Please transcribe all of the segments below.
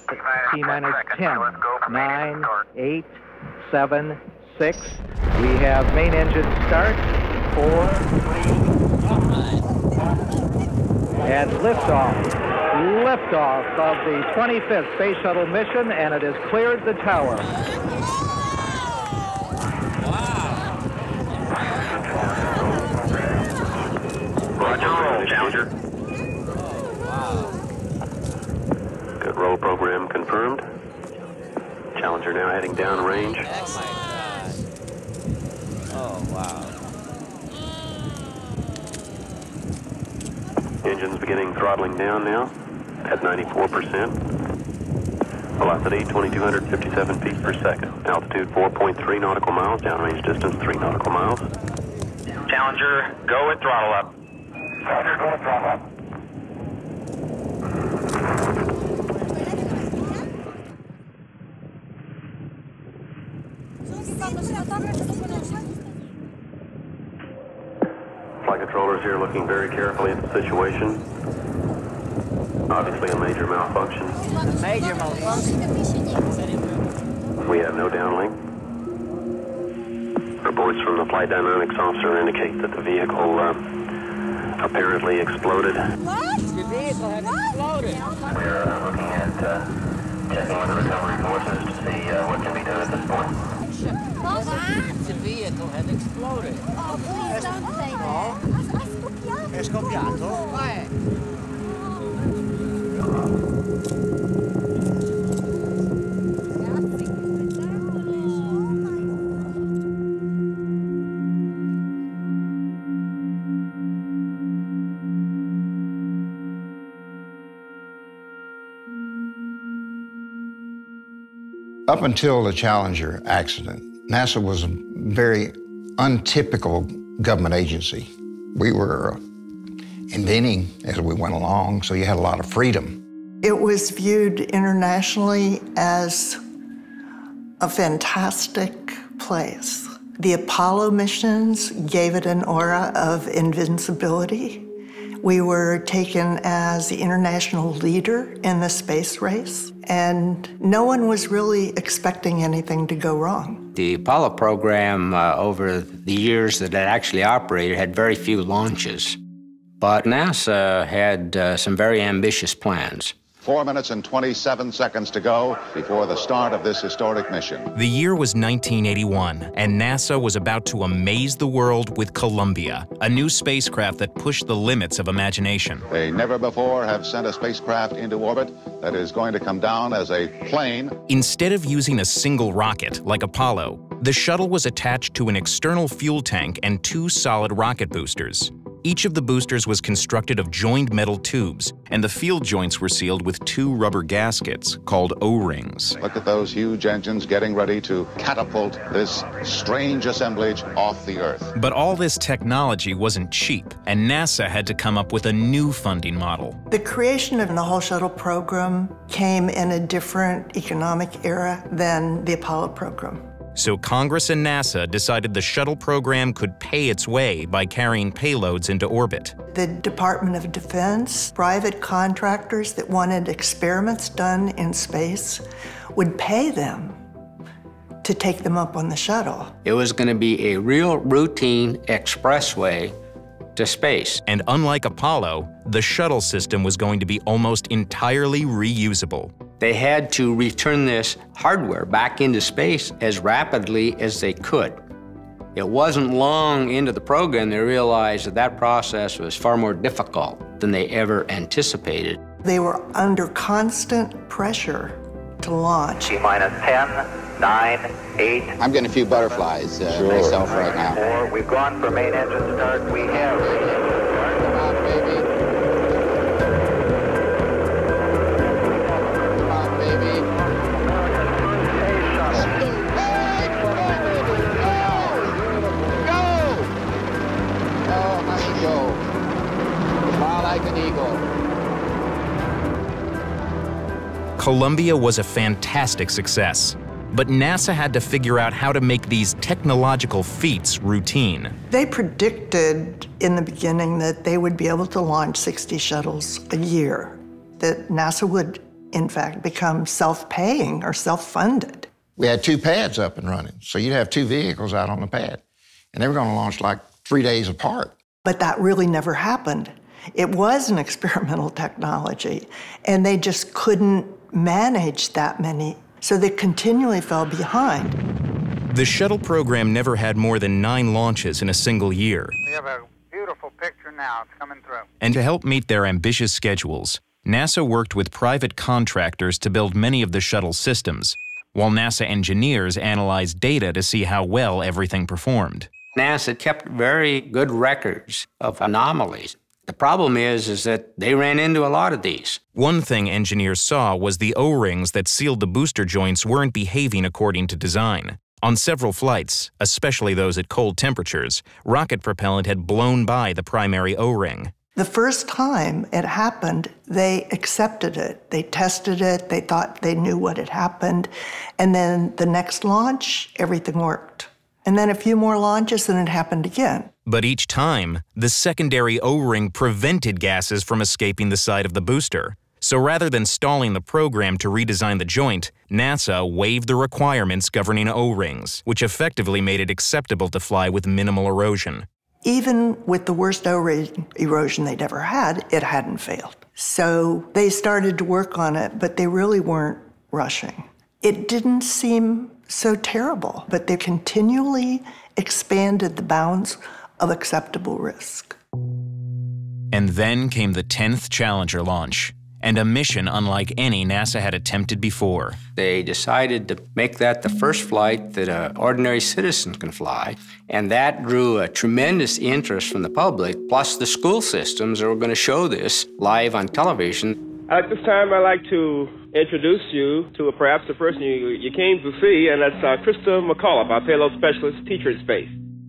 T-minus 10, 9, 8, 7, 6. We have main engine start. 4, 3, and liftoff. Liftoff of the 25th Space Shuttle mission, and it has cleared the tower. Roger, roll, Challenger. Good roll program confirmed. Challenger now heading down range. Oh my God. Oh, wow. Engines beginning throttling down now at 94%. Velocity 2,257 feet per second. Altitude 4.3 nautical miles. Downrange distance 3 nautical miles. Challenger, go with throttle up. Challenger, go with throttle up. Flight controllers here looking very carefully at the situation. Obviously a major malfunction. Major malfunction. We have no downlink. Reports from the flight dynamics officer indicate that the vehicle apparently exploded. What? The vehicle had exploded. We're looking at checking with the recovery forces to see what can be done at this point. The vehicle had exploded. Oh, please don't say that. È scoppiato? Vai. Up until the Challenger accident, NASA was a very untypical government agency. We were inventing as we went along, so you had a lot of freedom. It was viewed internationally as a fantastic place. The Apollo missions gave it an aura of invincibility. We were taken as the international leader in the space race, and no one was really expecting anything to go wrong. The Apollo program, over the years that it actually operated, had very few launches. But NASA had some very ambitious plans. 4 minutes and 27 seconds to go before the start of this historic mission. The year was 1981, and NASA was about to amaze the world with Columbia, a new spacecraft that pushed the limits of imagination. They never before have sent a spacecraft into orbit that is going to come down as a plane. Instead of using a single rocket like Apollo, the shuttle was attached to an external fuel tank and 2 solid rocket boosters. Each of the boosters was constructed of joined metal tubes, and the field joints were sealed with 2 rubber gaskets called O-rings. Look at those huge engines getting ready to catapult this strange assemblage off the Earth. But all this technology wasn't cheap, and NASA had to come up with a new funding model. The creation of the whole shuttle program came in a different economic era than the Apollo program. So Congress and NASA decided the shuttle program could pay its way by carrying payloads into orbit. The Department of Defense, private contractors that wanted experiments done in space would pay them to take them up on the shuttle. It was going to be a real routine expressway to space. And unlike Apollo, the shuttle system was going to be almost entirely reusable. They had to return this hardware back into space as rapidly as they could. It wasn't long into the program they realized that that process was far more difficult than they ever anticipated. They were under constant pressure to launch. T-minus 10, 9, 8. I'm getting a few butterflies myself right now. 4. We've gone for main engine start. We have. Come on, baby. Come on, baby. Go! Oh, honey, go. Fly like an eagle. Columbia was a fantastic success, but NASA had to figure out how to make these technological feats routine. They predicted in the beginning that they would be able to launch 60 shuttles a year, that NASA would in fact, become self-paying or self-funded. We had 2 pads up and running, so you'd have 2 vehicles out on the pad. And they were going to launch like 3 days apart. But that really never happened. It was an experimental technology, and they just couldn't manage that many, so they continually fell behind. The shuttle program never had more than 9 launches in a single year. We have a beautiful picture now. It's coming through. And to help meet their ambitious schedules, NASA worked with private contractors to build many of the shuttle systems, while NASA engineers analyzed data to see how well everything performed. NASA kept very good records of anomalies. The problem is that they ran into a lot of these. One thing engineers saw was the O-rings that sealed the booster joints weren't behaving according to design. On several flights, especially those at cold temperatures, rocket propellant had blown by the primary O-ring. The first time it happened, they accepted it. They tested it. They thought they knew what had happened. And then the next launch, everything worked. And then a few more launches, and it happened again. But each time, the secondary O-ring prevented gases from escaping the side of the booster. So rather than stalling the program to redesign the joint, NASA waived the requirements governing O-rings, which effectively made it acceptable to fly with minimal erosion. Even with the worst O-ring erosion they'd ever had, it hadn't failed. So they started to work on it, but they really weren't rushing. It didn't seem so terrible, but they continually expanded the bounds of acceptable risk. And then came the 10th Challenger launch, and a mission unlike any NASA had attempted before. They decided to make that the first flight that an ordinary citizen can fly, and that drew a tremendous interest from the public, plus the school systems that were going to show this live on television. At this time, I'd like to introduce you to perhaps the person you came to see, and that's Krista McCullough, our payload specialist, teacher in space.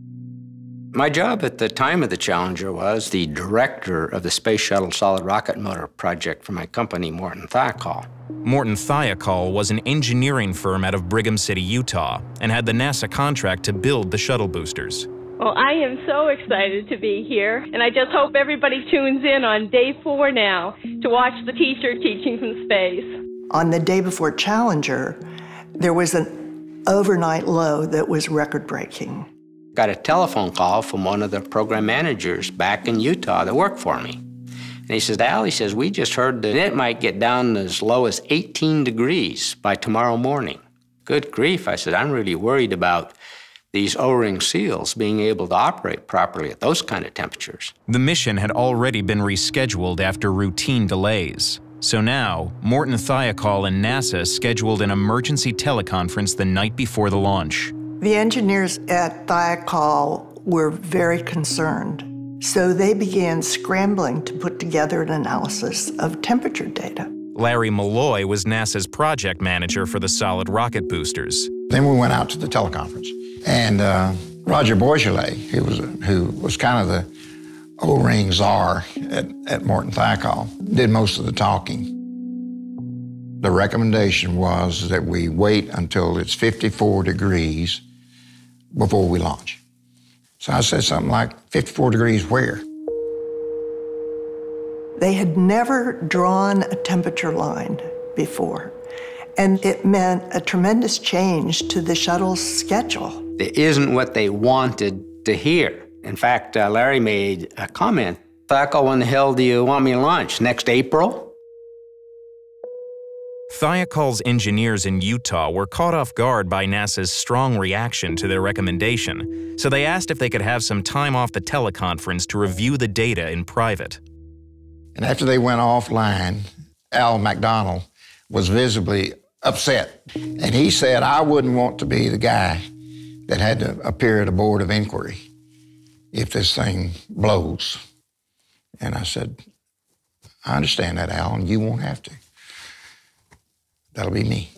My job at the time of the Challenger was the director of the Space Shuttle Solid Rocket Motor project for my company, Morton Thiokol. Morton Thiokol was an engineering firm out of Brigham City, Utah, and had the NASA contract to build the shuttle boosters. Well, I am so excited to be here, and I just hope everybody tunes in on day 4 now to watch the teacher teaching from space. On the day before Challenger, there was an overnight low that was record-breaking. Got a telephone call from one of the program managers back in Utah that worked for me. And he says, Al, he says, we just heard that it might get down as low as 18 degrees by tomorrow morning. Good grief, I said, I'm really worried about these O-ring seals being able to operate properly at those kind of temperatures. The mission had already been rescheduled after routine delays. So now, Morton Thiokol and NASA scheduled an emergency teleconference the night before the launch. The engineers at Thiokol were very concerned, so they began scrambling to put together an analysis of temperature data. Larry Malloy was NASA's project manager for the solid rocket boosters. Then we went out to the teleconference, and Roger Boisjolet, who was kind of the O-ring czar at Morton Thiokol, did most of the talking. The recommendation was that we wait until it's 54 degrees before we launch. So I said something like, 54 degrees where? They had never drawn a temperature line before, and it meant a tremendous change to the shuttle's schedule. It isn't what they wanted to hear. In fact, Larry made a comment, Thiokol, when the hell do you want me to launch? Next April? Thiokol's engineers in Utah were caught off guard by NASA's strong reaction to their recommendation, so they asked if they could have some time off the teleconference to review the data in private. And after they went offline, Al McDonald was visibly upset. And he said, I wouldn't want to be the guy that had to appear at a board of inquiry if this thing blows. And I said, I understand that, Al, and you won't have to. That'll be me.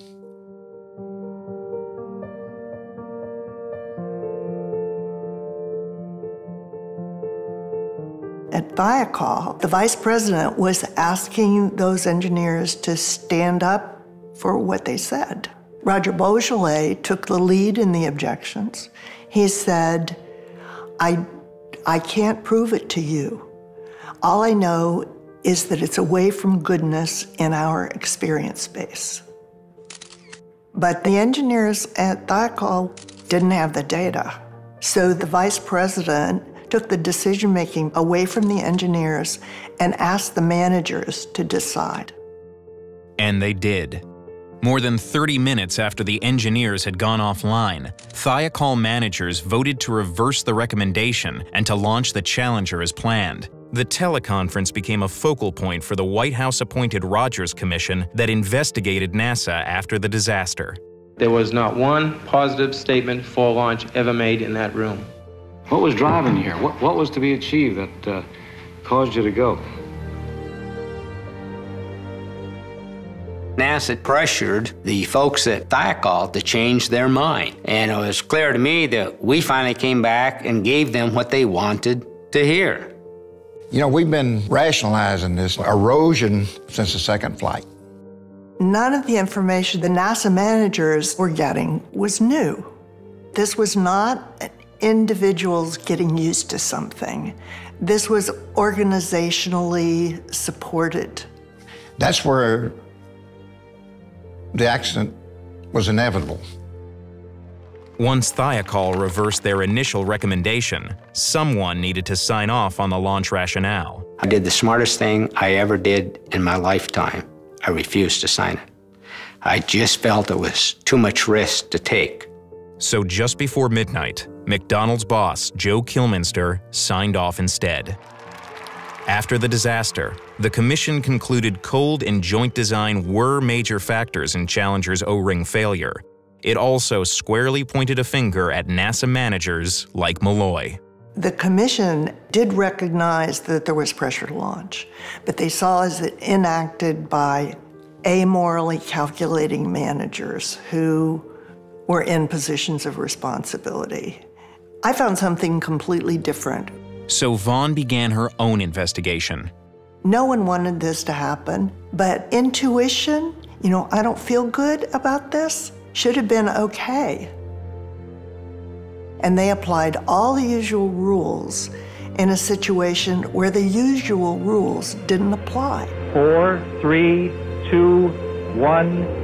At Thiokol, the vice president was asking those engineers to stand up for what they said. Roger Boisjolet took the lead in the objections. He said, I can't prove it to you. All I know is that it's away from goodness in our experience space. But the engineers at Thiokol didn't have the data. So the vice president took the decision-making away from the engineers and asked the managers to decide. And they did. More than 30 minutes after the engineers had gone offline, Thiokol managers voted to reverse the recommendation and to launch the Challenger as planned. The teleconference became a focal point for the White House-appointed Rogers Commission that investigated NASA after the disaster. There was not one positive statement for launch ever made in that room. What was driving you here? What was to be achieved that caused you to go? NASA pressured the folks at Thiokol to change their mind. And it was clear to me that we finally came back and gave them what they wanted to hear. You know, we've been rationalizing this erosion since the second flight. None of the information the NASA managers were getting was new. This was not individuals getting used to something. This was organizationally supported. That's where the accident was inevitable. Once Thiokol reversed their initial recommendation, someone needed to sign off on the launch rationale. I did the smartest thing I ever did in my lifetime. I refused to sign it. I just felt it was too much risk to take. So just before midnight, McDonald's boss, Joe Kilminster, signed off instead. After the disaster, the commission concluded cold and joint design were major factors in Challenger's O-ring failure. It also squarely pointed a finger at NASA managers like Malloy. The commission did recognize that there was pressure to launch, but they saw as it enacted by amorally calculating managers who were in positions of responsibility. I found something completely different. So Vaughn began her own investigation. No one wanted this to happen, but intuition, I don't feel good about this, should have been okay. And they applied all the usual rules in a situation where the usual rules didn't apply. 4, 3, 2, 1.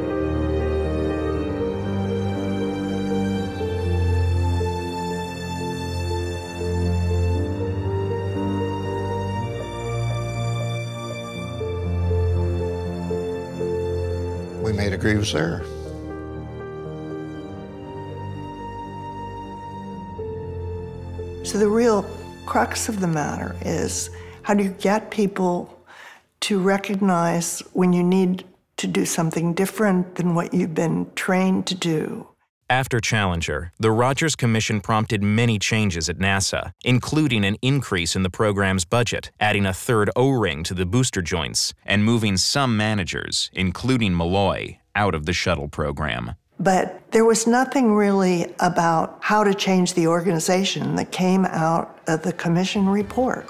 We made a grievous error. So the real crux of the matter is, how do you get people to recognize when you need to do something different than what you've been trained to do? After Challenger, the Rogers Commission prompted many changes at NASA, including an increase in the program's budget, adding a third O-ring to the booster joints, and moving some managers, including Malloy, out of the shuttle program. But there was nothing really about how to change the organization that came out of the commission report.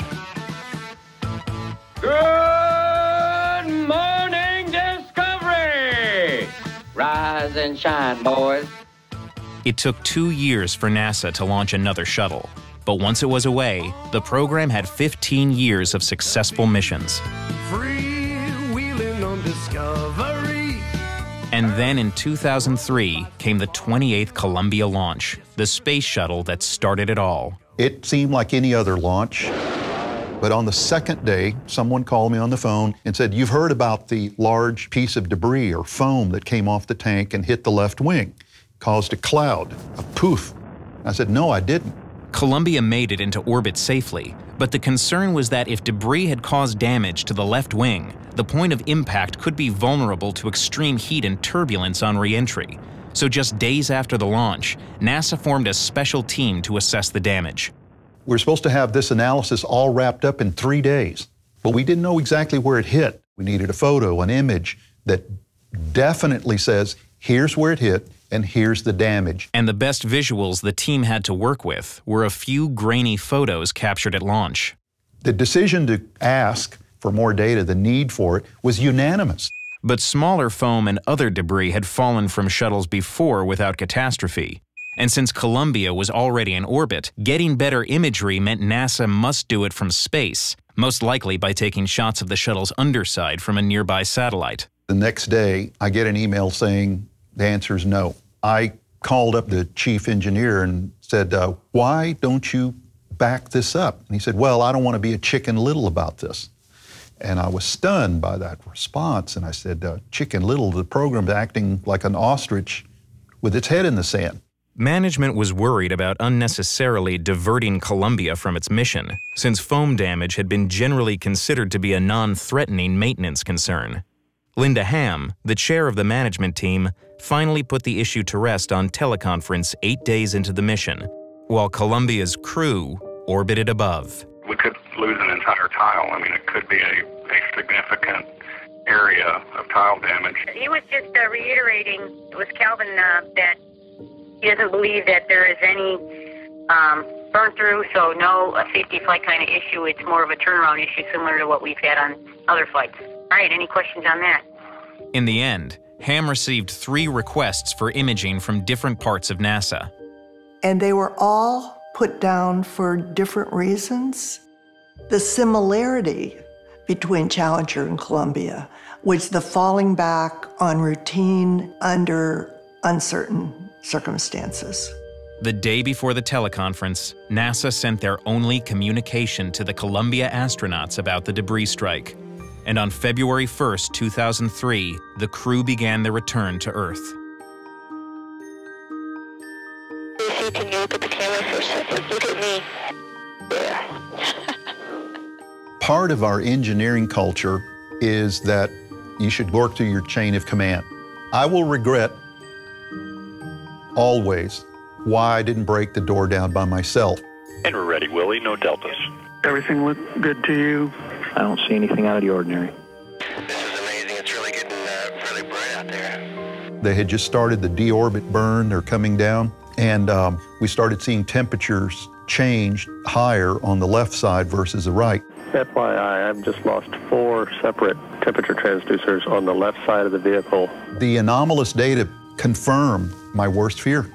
Good morning, Discovery! Rise and shine, boys. It took 2 years for NASA to launch another shuttle. But once it was away, the program had 15 years of successful missions. Freewheeling on Discovery. And then in 2003 came the 28th Columbia launch, the space shuttle that started it all. It seemed like any other launch, but on the second day, someone called me on the phone and said, "You've heard about the large piece of debris or foam that came off the tank and hit the left wing, caused a cloud, a poof." I said, "No, I didn't." Columbia made it into orbit safely, but the concern was that if debris had caused damage to the left wing, the point of impact could be vulnerable to extreme heat and turbulence on re-entry. So just days after the launch, NASA formed a special team to assess the damage. We're supposed to have this analysis all wrapped up in 3 days, but we didn't know exactly where it hit. We needed a photo, an image that definitely says, here's where it hit, and here's the damage. And the best visuals the team had to work with were a few grainy photos captured at launch. The decision to ask for more data, the need for it, was unanimous. But smaller foam and other debris had fallen from shuttles before without catastrophe. And since Columbia was already in orbit, getting better imagery meant NASA must do it from space. most likely by taking shots of the shuttle's underside from a nearby satellite. The next day, I get an email saying the answer is no. I called up the chief engineer and said, why don't you back this up? And he said, well, I don't want to be a Chicken Little about this. And I was stunned by that response. And I said, Chicken Little, the program's acting like an ostrich with its head in the sand. Management was worried about unnecessarily diverting Columbia from its mission, since foam damage had been generally considered to be a non-threatening maintenance concern. Linda Ham, the chair of the management team, finally put the issue to rest on teleconference 8 days into the mission, while Columbia's crew orbited above. We could lose an entire tile. I mean, it could be a significant area of tile damage. He was just reiterating with Calvin that he doesn't believe that there is any burn-through, so no safety flight kind of issue. It's more of a turnaround issue similar to what we've had on other flights. All right, any questions on that? In the end, Ham received 3 requests for imaging from different parts of NASA. And they were all put down for different reasons. The similarity between Challenger and Columbia was the falling back on routine under uncertain circumstances. The day before the teleconference, NASA sent their only communication to the Columbia astronauts about the debris strike. And on February 1st, 2003, the crew began their return to Earth. Lucy, can you look at the camera for a second? Look at me. Yeah. Part of our engineering culture is that you should work through your chain of command. I will regret always why I didn't break the door down by myself. And we're ready, Willie. No deltas. Everything looked good to you? I don't see anything out of the ordinary. This is amazing. It's really getting really bright out there. They had just started the deorbit burn. They're coming down. And we started seeing temperatures change higher on the left side versus the right. FYI, I've just lost 4 separate temperature transducers on the left side of the vehicle. The anomalous data confirmed my worst fear.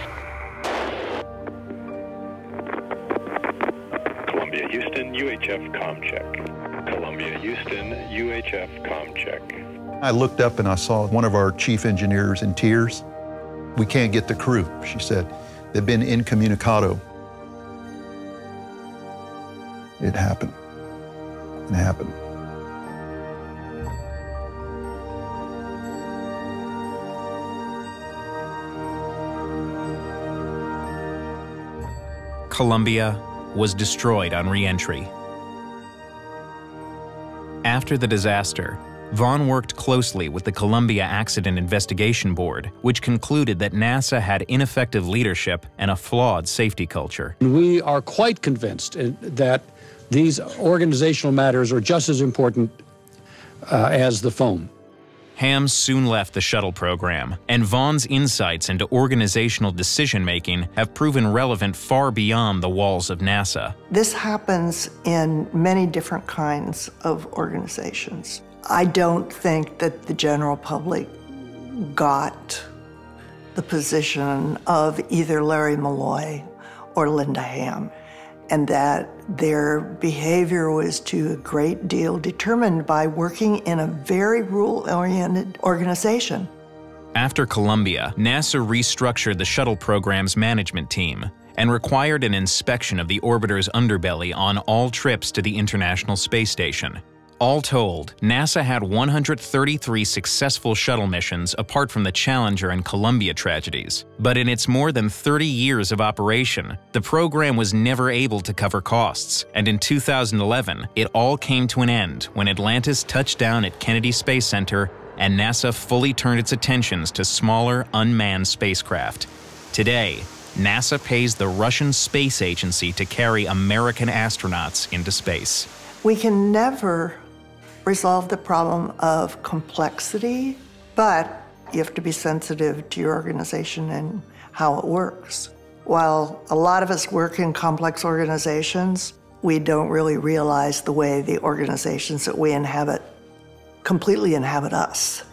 Columbia, Houston, UHF comm check. Columbia, Houston, UHF comm check. I looked up and I saw one of our chief engineers in tears. We can't get the crew, she said. They've been incommunicado. It happened. It happened. Columbia was destroyed on re-entry. After the disaster, Vaughn worked closely with the Columbia Accident Investigation Board, which concluded that NASA had ineffective leadership and a flawed safety culture. We are quite convinced that these organizational matters are just as important as the foam. Ham soon left the shuttle program, and Vaughn's insights into organizational decision-making have proven relevant far beyond the walls of NASA. This happens in many different kinds of organizations. I don't think that the general public got the position of either Larry Malloy or Linda Ham, and that their behavior was to a great deal determined by working in a very rule-oriented organization. After Columbia, NASA restructured the shuttle program's management team and required an inspection of the orbiter's underbelly on all trips to the International Space Station. All told, NASA had 133 successful shuttle missions apart from the Challenger and Columbia tragedies. But in its more than 30 years of operation, the program was never able to cover costs, and in 2011, it all came to an end when Atlantis touched down at Kennedy Space Center and NASA fully turned its attentions to smaller, unmanned spacecraft. Today, NASA pays the Russian Space Agency to carry American astronauts into space. We can never resolve the problem of complexity, but you have to be sensitive to your organization and how it works. While a lot of us work in complex organizations, we don't really realize the way the organizations that we inhabit completely inhabit us.